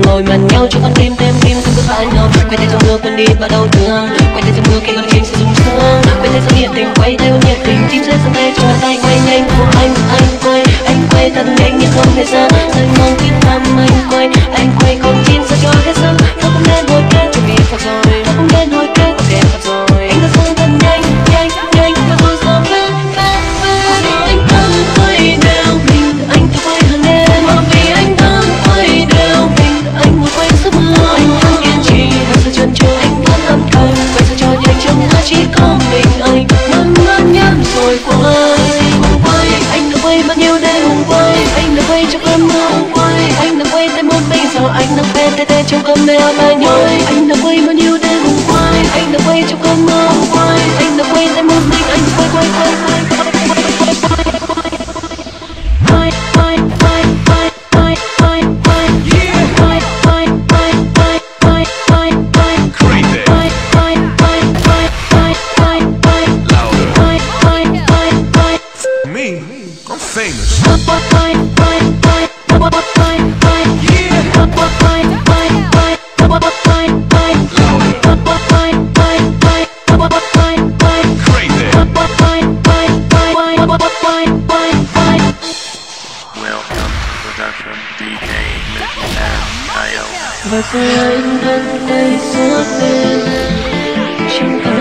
ngồi màn nhau cho con tim thêm tim không cứ phá nhau. Quay tay trong mưa quên đi bao đau thương, quay tay trong mưa khi con chim sẽ rung sướng. Quay tay trong nhiệt tình, quay tay nhiệt tình, chim sẽ dừng tay cho tay quay nhanh. Anh quay thật nhanh nhưng không thể xa. Rơi mong tin thầm anh quay con chim sao cho hết sức. Nó không nên hồi kết chuẩn bị phật rồi, nó không nên hồi kết ok phật rồi. Anh đã xuống thật nhanh và rồi sao phép anh vẫn quay đều mình, anh cứ quay hàng đêm mà vì anh vẫn quay đều mình, anh muốn quay giấc mơ, anh vẫn kiên trì và sự chân trời anh vẫn âm thầm quay sao cho nhanh trong mắt chỉ có mình anh ngân nhắm rồi quay anh đã quay bao nhiêu đêm hùng quay, anh đã quay trong cơn mưa hùng quay, anh đã quay tới một bây giờ anh đang quay tê trong cơn mê bay nhói, anh đã quay bao nhiêu đêm hùng quay, anh đã quay trong cơn mưa hùng quay, anh đã quay tới một mình anh quay I'm famous. Và rồi anh vẫn quay suốt đêm trong